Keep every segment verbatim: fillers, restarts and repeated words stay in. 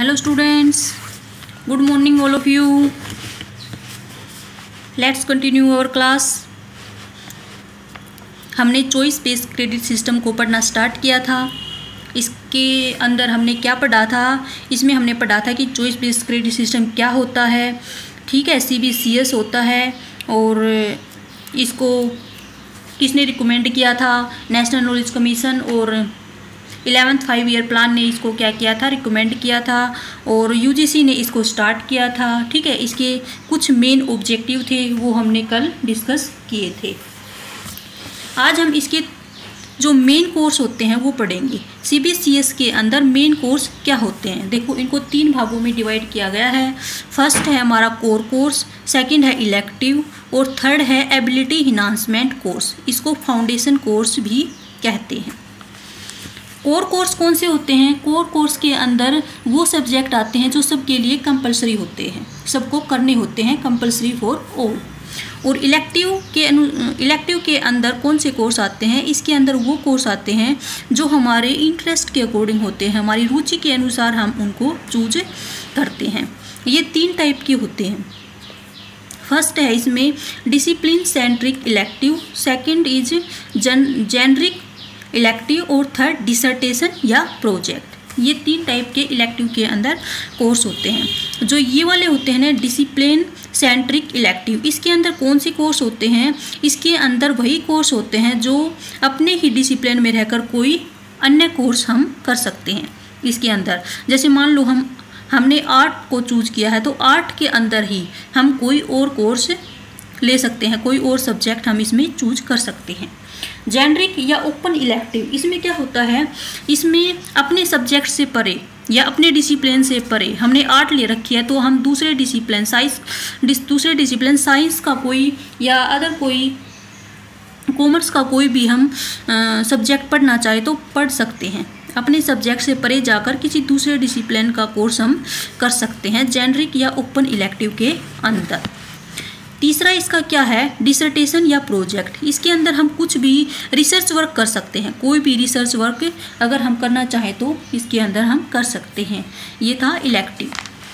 Hello students, good morning all of you. Let's continue our class. हमने choice based credit system को पढ़ना start किया था। इसके अंदर हमने क्या पढ़ा था? इसमें हमने पढ़ा था कि चॉइस बेस्ड क्रेडिट सिस्टम क्या होता है। ठीक है, सी बी सी एस होता है और इसको किसने रिकमेंड किया था? नेशनल नॉलेज कमीशन और इलेवेंथ फाइव ईयर प्लान ने इसको क्या किया था? रिकमेंड किया था और यू जी सी ने इसको स्टार्ट किया था। ठीक है, इसके कुछ मेन ऑब्जेक्टिव थे वो हमने कल डिस्कस किए थे। आज हम इसके जो मेन कोर्स होते हैं वो पढ़ेंगे। सी बी सी एस के अंदर मेन कोर्स क्या होते हैं? देखो, इनको तीन भागों में डिवाइड किया गया है। फर्स्ट है हमारा कोर कोर्स, सेकंड है इलेक्टिव और थर्ड है एबिलिटी इन्हांसमेंट कोर्स। इसको फाउंडेशन कोर्स भी कहते हैं। कोर कोर्स कौन से होते हैं? कोर कोर्स के अंदर वो सब्जेक्ट आते हैं जो सबके लिए कंपलसरी होते हैं, सबको करने होते हैं, कंपलसरी फॉर ऑल। और इलेक्टिव के इलेक्टिव के अंदर कौन से कोर्स आते हैं? इसके अंदर वो कोर्स आते हैं जो हमारे इंटरेस्ट के अकॉर्डिंग होते हैं, हमारी रुचि के अनुसार हम उनको चूज करते हैं। ये तीन टाइप के होते हैं। फर्स्ट है इसमें discipline centric elective, second is generic elective और थर्ड डिसर्टेशन या प्रोजेक्ट। ये तीन टाइप के इलेक्टिव के अंदर कोर्स होते हैं। जो ये वाले होते हैं ना डिसिप्लिन सेंट्रिक इलेक्टिव, इसके अंदर कौन से कोर्स होते हैं? इसके अंदर वही कोर्स होते हैं जो अपने ही डिसिप्लिन में रहकर कोई अन्य कोर्स हम कर सकते हैं। इसके अंदर जैसे मान लो हम हमने आर्ट को चूज किया है तो आर्ट के अंदर ही हम कोई और कोर्स ले सकते हैं, कोई और सब्जेक्ट हम इसमें चूज कर सकते हैं। जेनरिक या ओपन इलेक्टिव, इसमें क्या होता है? इसमें अपने सब्जेक्ट से परे या अपने डिसिप्लिन से परे हमने आर्ट ले रखी है तो हम दूसरे डिसिप्लिन साइंस दूसरे डिसिप्लिन साइंस का कोई या अदर कोई कॉमर्स का कोई भी हम सब्जेक्ट पढ़ना चाहे तो पढ़ सकते हैं। अपने सब्जेक्ट से परे जाकर किसी दूसरे डिसिप्लिन का कोर्स हम कर सकते हैं जेनरिक या ओपन इलेक्टिव के अंदर। तीसरा इसका क्या है? डिसर्टेशन या प्रोजेक्ट। इसके अंदर हम कुछ भी रिसर्च वर्क कर सकते हैं, कोई भी रिसर्च वर्क अगर हम करना चाहें तो इसके अंदर हम कर सकते हैं। ये था इलेक्टिव।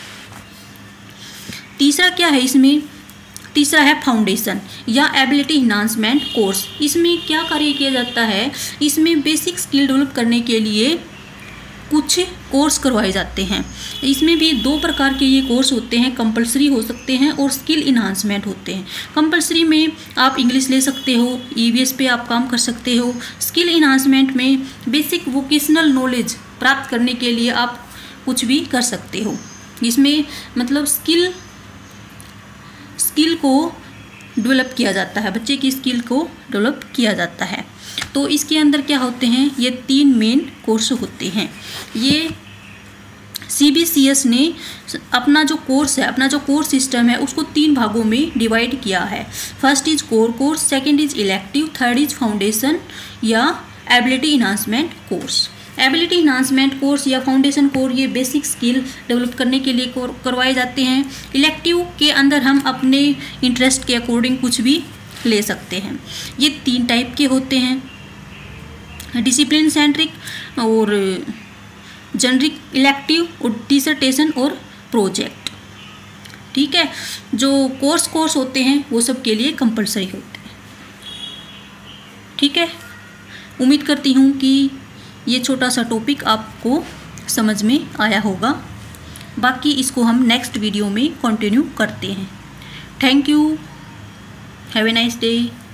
तीसरा क्या है इसमें? तीसरा है फाउंडेशन या एबिलिटी इन्हांसमेंट कोर्स। इसमें क्या कार्य किया जाता है? इसमें बेसिक स्किल डेवलप करने के लिए कुछ कोर्स करवाए जाते हैं। इसमें भी दो प्रकार के ये कोर्स होते हैं, कंपलसरी हो सकते हैं और स्किल इन्हांसमेंट होते हैं। कंपलसरी में आप इंग्लिश ले सकते हो, ई वी एस पे आप काम कर सकते हो। स्किल इन्हांसमेंट में बेसिक वोकेशनल नॉलेज प्राप्त करने के लिए आप कुछ भी कर सकते हो। इसमें मतलब स्किल स्किल को डेवलप किया जाता है, बच्चे की स्किल को डेवलप किया जाता है। तो इसके अंदर क्या होते हैं? ये तीन मेन कोर्स होते हैं। ये सी बी सी एस ने अपना जो कोर्स है, अपना जो कोर्स सिस्टम है उसको तीन भागों में डिवाइड किया है। First is core course, second is elective, third is foundation या ability enhancement course. Ability enhancement course या फाउंडेशन कोर्स ये बेसिक स्किल डेवलप करने के लिए करवाए जाते हैं। इलेक्टिव के अंदर हम अपने इंटरेस्ट के अकॉर्डिंग कुछ भी ले सकते हैं। ये तीन टाइप के होते हैं, डिसिप्लिन सेंट्रिक और जेनरिक इलेक्टिव और डिसर्टेशन और प्रोजेक्ट। ठीक है, जो कोर्स कोर्स होते हैं वो सब के लिए कंपलसरी होते हैं। ठीक है, उम्मीद करती हूँ कि ये छोटा सा टॉपिक आपको समझ में आया होगा। बाकी इसको हम नेक्स्ट वीडियो में कंटिन्यू करते हैं। Thank you, have a nice day.